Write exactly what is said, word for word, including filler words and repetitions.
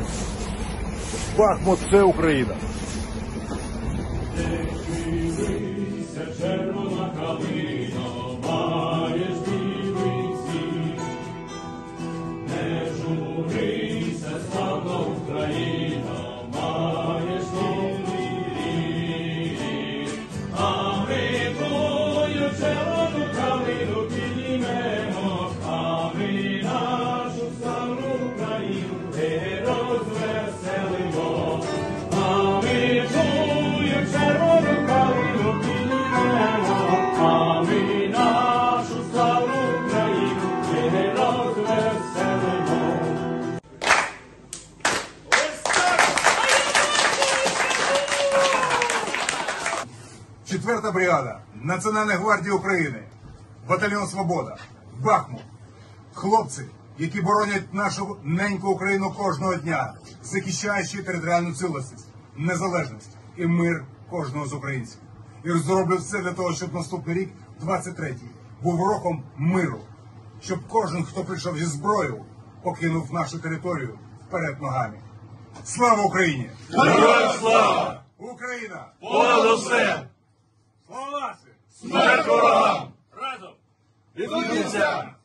Бахмут – це Україна. Червона калино, маєш білий цвіт. Не журися, славна Україна, маєш білий рід. А ми твою червону калину піднімемо, а ми нашу славну Україну не розвеселимо. А ми твою червону калину а ми нашу славну Україну не розвеселимо. Четверта бригада Національної гвардії України, батальйон «Свобода», Бахмут. Хлопці, які боронять нашу неньку Україну кожного дня, захищаючи територіальну цілісність, незалежність і мир кожного з українців. І зроблю все для того, щоб наступний рік, двадцять третій, був роком миру. Щоб кожен, хто прийшов зі зброєю, покинув нашу територію вперед ногами. Слава Україні! Героям слава! Україна! Понад усе! Слава нації! Смерть ворогам! Разом! Від кінця!